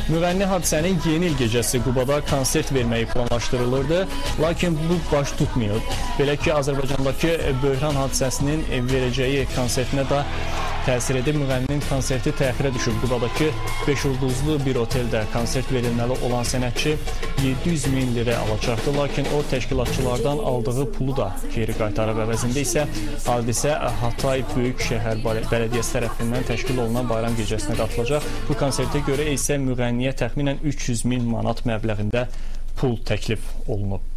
Müğənni hadisənin yeni il gecəsi Qubada konsert verməyi planlaşdırılırdı, lakin bu baş tutmuyor. Belə ki, Azərbaycandakı böhran hadisəsinin verəcəyi konsertinə də təsir edib, müğənninin konserti təxirə düşüb. Qubadakı 5 ulduzlu bir oteldə konsert verilməli olan sənətçi 700 min lirə alacaqdı, lakin o təşkilatçılardan aldığı pulu da geri qaytarıb. Əvəzində isə hadisə Hatay Böyükşəhər Bələdiyyəsi tərəfindən təşkil olunan bayram gecəsinə qatılacaq. Bu konsertə görə isə müğənniyə təxminən 300 min manat məbləğində pul təklif olunub.